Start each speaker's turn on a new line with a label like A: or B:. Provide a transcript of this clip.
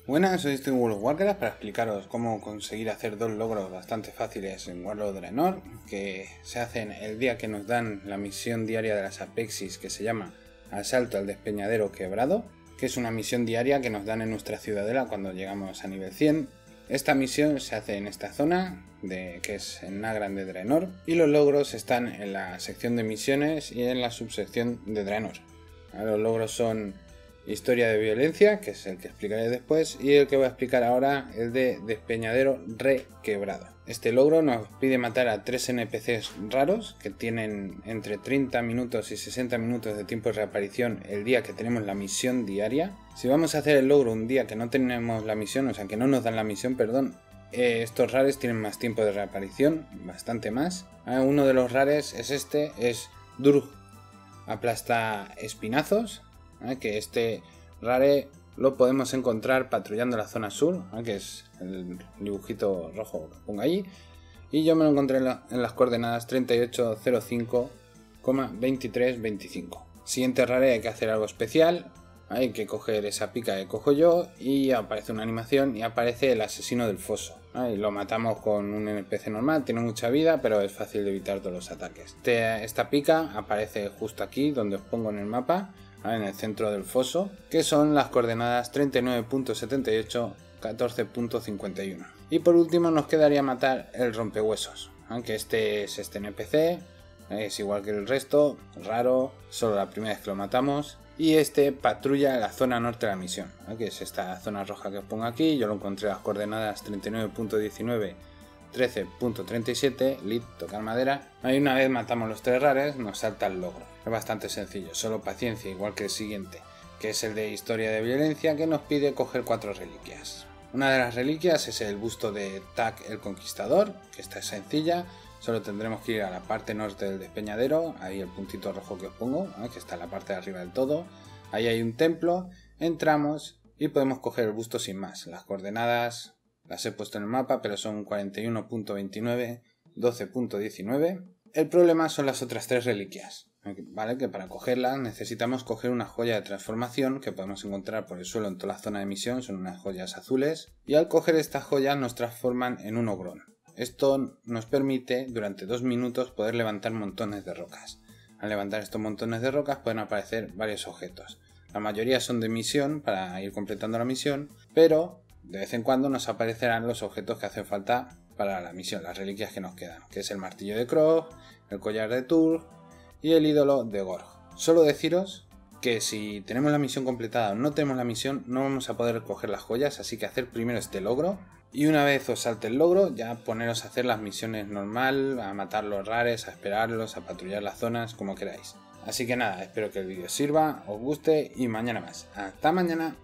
A: Buenas, soy Steven World of Warcraft para explicaros cómo conseguir hacer dos logros bastante fáciles en Warlord of Draenor, que se hacen el día que nos dan la misión diaria de las Apexis, que se llama Asalto al Despeñadero Quebrado, que es una misión diaria que nos dan en nuestra ciudadela cuando llegamos a nivel 100. Esta misión se hace en esta zona, que es en Nagrand de Draenor, y los logros están en la sección de misiones y en la subsección de Draenor. Los logros son Historia de Violencia, que es el que explicaré después, y el que voy a explicar ahora es de Despeñadero Requebrado. Este logro nos pide matar a 3 NPCs raros que tienen entre 30 minutos y 60 minutos de tiempo de reaparición el día que tenemos la misión diaria. Si vamos a hacer el logro un día que no tenemos la misión, o sea que no nos dan la misión, perdón, estos rares tienen más tiempo de reaparición, bastante más. Uno de los rares es es Durg Aplasta Espinazos, que este rare lo podemos encontrar patrullando la zona sur, que es el dibujito rojo que pongo allí, y yo me lo encontré en las coordenadas 3805,2325. Siguiente rare, hay que hacer algo especial, hay que coger esa pica que cojo yo y aparece una animación y aparece el asesino del foso. Y lo matamos con un NPC normal, tiene mucha vida, pero es fácil de evitar todos los ataques. Esta pica aparece justo aquí donde os pongo en el mapa, en el centro del foso, que son las coordenadas 39.78, 14.51. Y por último nos quedaría matar el rompehuesos, aunque este es este NPC, es igual que el resto, raro, solo la primera vez que lo matamos, y este patrulla la zona norte de la misión, que es esta zona roja que os pongo aquí. Yo lo encontré a las coordenadas 39.19, 13.37, lead, tocar madera. Ahí una vez matamos los 3 rares, nos salta el logro. Es bastante sencillo, solo paciencia, igual que el siguiente, que es el de Historia de Violencia, que nos pide coger 4 reliquias. Una de las reliquias es el busto de Tak el Conquistador, que esta es sencilla, solo tendremos que ir a la parte norte del despeñadero, ahí el puntito rojo que os pongo, que está en la parte de arriba del todo. Ahí hay un templo, entramos y podemos coger el busto sin más. Las coordenadas las he puesto en el mapa, pero son 41.29, 12.19. El problema son las otras 3 reliquias, ¿vale? Que para cogerlas necesitamos coger una joya de transformación que podemos encontrar por el suelo en toda la zona de misión, son unas joyas azules, y al coger estas joyas nos transforman en un ogrón. Esto nos permite durante 2 minutos poder levantar montones de rocas. Al levantar estos montones de rocas pueden aparecer varios objetos. La mayoría son de misión para ir completando la misión, pero de vez en cuando nos aparecerán los objetos que hacen falta para la misión, las reliquias que nos quedan, que es el martillo de Krog, el collar de Turg y el ídolo de Gorg. Solo deciros que si tenemos la misión completada o no tenemos la misión, no vamos a poder coger las joyas, así que hacer primero este logro, y una vez os salte el logro, ya poneros a hacer las misiones normal, a matar los rares, a esperarlos, a patrullar las zonas, como queráis. Así que nada, espero que el vídeo os sirva, os guste y mañana más. ¡Hasta mañana!